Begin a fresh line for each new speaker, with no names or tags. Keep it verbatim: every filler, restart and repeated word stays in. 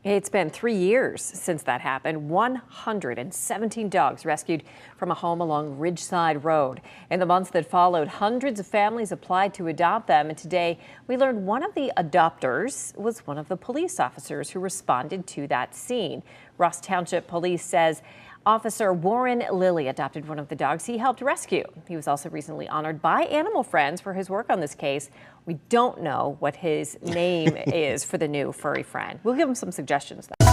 It's been three years since that happened. one hundred seventeen dogs rescued from a home along Ridgeside Road. In the months that followed, hundreds of families applied to adopt them. And today we learned one of the adopters was one of the police officers who responded to that scene. Ross Township Police says Officer Warren Lilly adopted one of the dogs he helped rescue. He was also recently honored by Animal Friends for his work on this case. We don't know what his name is for the new furry friend. We'll give him some suggestions, though.